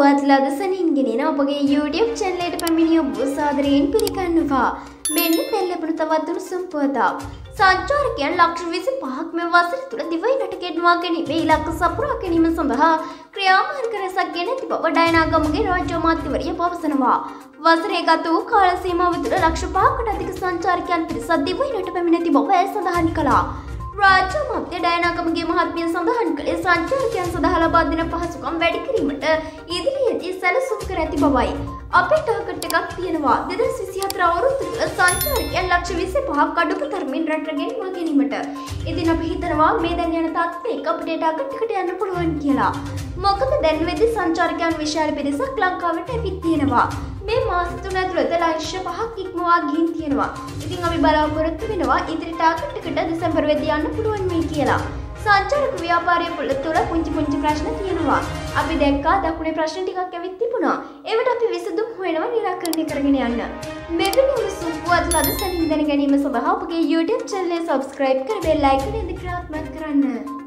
පුවත් ලද සනින් ගෙනෙන ඔබගේ YouTube channel එකට පැමිණිය ඔබ සාදරයෙන් පිළිගන්නවා. මෙන්න පෙළඹුණු තවත් උණුසුම් පුවතක්. සංචාරකයන් ලක්ෂ 25ක් මේ වසර තුල දිවයිනට ගෙන්වා ගැනීමේ ඉලක්ක සපුරා ගැනීම සඳහා ක්‍රියාමාර්ග රැසක් ගෙන ඇති බව ඩයනාගමගේ රාජ්‍ය අමාත්‍යවරිය පවසනවා. වසරේ ගත වූ කාල සීමාව තුළ ලක්ෂ 5කට අධික සංචාරකයන් පිරිසක් දිවයිනට පැමිණ ඇති බව ඇය සඳහන් කළා. රාජ්‍ය අමාත්‍ය ඩයනාගමගේ මහත්මිය සඳහන් කළේ සංචාරකයන් සඳහා ලබා දෙන පහසුකම් වැඩි කිරීමට ඉදිරියේදී සැලසුම් කර ඇති බවයි. අපේ ටාගට් එකක් තියෙනවා 2024 අවුරුද්ද තුළ සංචාරකයන් ලක්ෂ 25ක් අඩුම තරමින් රටට ගෙන්වා ගැනීමට. ඉතින් අපි හිතනවා මේ දැන් යන තත්ත්වයක අපේ ටාගට් එකට යන්න පුළුවන් කියලා. මොකද දැන් වෙද්දි සංචාරකයන් විශාල පිරිසක් ලංකාවට ඇවිත් තියෙනවා. මේ මාස 3 ඇතුළත ලක්ෂ 5ක් ඉක්මවා ගිහින් තියෙනවා. ඉතින් අපි බලාපොරොත්තු වෙනවා ඉදිරි ටාගට් එකට දෙසැම්බර් වෙද්දී යන්න පුළුවන් වෙයි කියලා. සංචාරක ව්‍යාපාරයේ පොළ තුළ පුංචි ප්‍රශ්න තියෙනවා. අපි දැක්කා දකුණේ ප්‍රශ්න ටිකක් ඇවිත් තිබුණා. ඒවට අපි විසඳුම් හොයනවා නිරාකරණය කරගෙන යන්න. මෙවැනි උණුසුම් පුවත් ලද සැනින් දැන ගැනීම සඳහා අපගේ YouTube channel එක subscribe කර bell icon එක ක්‍රියාත්මක කරන්න.